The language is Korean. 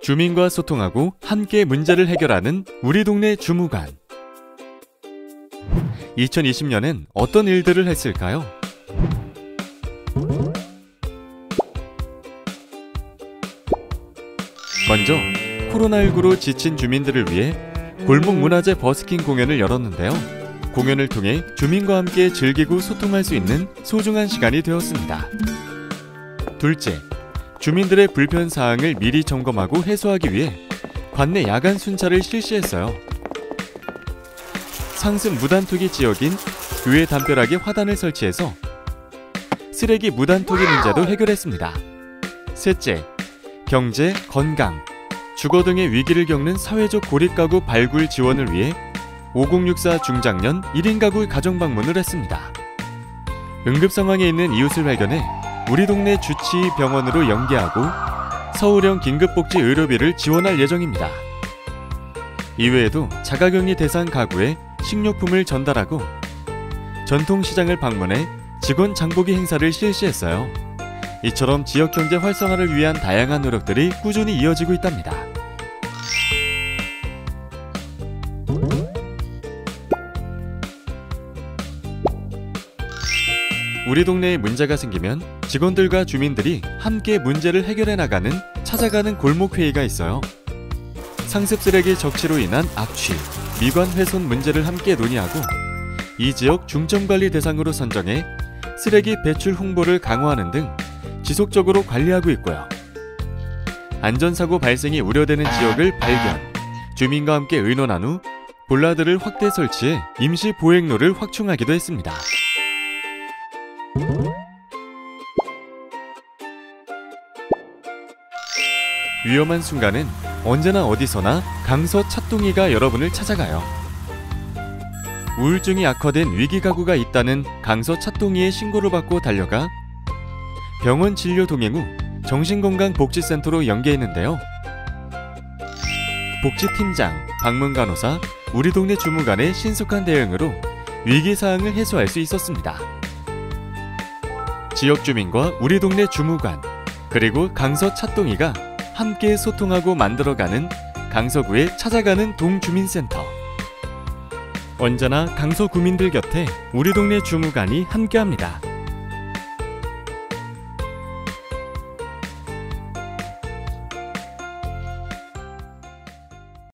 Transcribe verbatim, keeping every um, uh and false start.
주민과 소통하고 함께 문제를 해결하는 우리 동네 주무관. 이천이십 년엔 어떤 일들을 했을까요? 먼저 코로나십구로 지친 주민들을 위해 골목문화재 버스킹 공연을 열었는데요. 공연을 통해 주민과 함께 즐기고 소통할 수 있는 소중한 시간이 되었습니다. 둘째, 주민들의 불편사항을 미리 점검하고 해소하기 위해 관내 야간 순찰을 실시했어요. 상습 무단투기 지역인 교외 담벼락에 화단을 설치해서 쓰레기 무단투기 문제도 해결했습니다. 셋째, 경제, 건강, 주거 등의 위기를 겪는 사회적 고립가구 발굴 지원을 위해 오공육사 중장년 일 인 가구 가정방문을 했습니다. 응급상황에 있는 이웃을 발견해 우리 동네 주치의병원으로 연계하고 서울형 긴급복지 의료비를 지원할 예정입니다. 이외에도 자가격리 대상 가구에 식료품을 전달하고 전통시장을 방문해 직원 장보기 행사를 실시했어요. 이처럼 지역경제 활성화를 위한 다양한 노력들이 꾸준히 이어지고 있답니다. 우리 동네에 문제가 생기면 직원들과 주민들이 함께 문제를 해결해 나가는 찾아가는 골목회의가 있어요. 상습 쓰레기 적치로 인한 악취, 미관 훼손 문제를 함께 논의하고 이 지역 중점관리 대상으로 선정해 쓰레기 배출 홍보를 강화하는 등 지속적으로 관리하고 있고요. 안전사고 발생이 우려되는 지역을 발견, 주민과 함께 의논한 후 볼라드를 확대 설치해 임시 보행로를 확충하기도 했습니다. 위험한 순간은 언제나 어디서나 강서 찻동이가 여러분을 찾아가요. 우울증이 악화된 위기가구가 있다는 강서 찻동이의 신고를 받고 달려가 병원 진료 동행 후 정신건강복지센터로 연계했는데요. 복지팀장, 방문간호사, 우리 동네 주무관의 신속한 대응으로 위기사항을 해소할 수 있었습니다. 지역 주민과 우리 동네 주무관, 그리고 강서 찻동이가 함께 소통하고 만들어가는 강서구의 찾아가는 동주민센터. 언제나 강서 구민들 곁에 우리 동네 주무관이 함께합니다.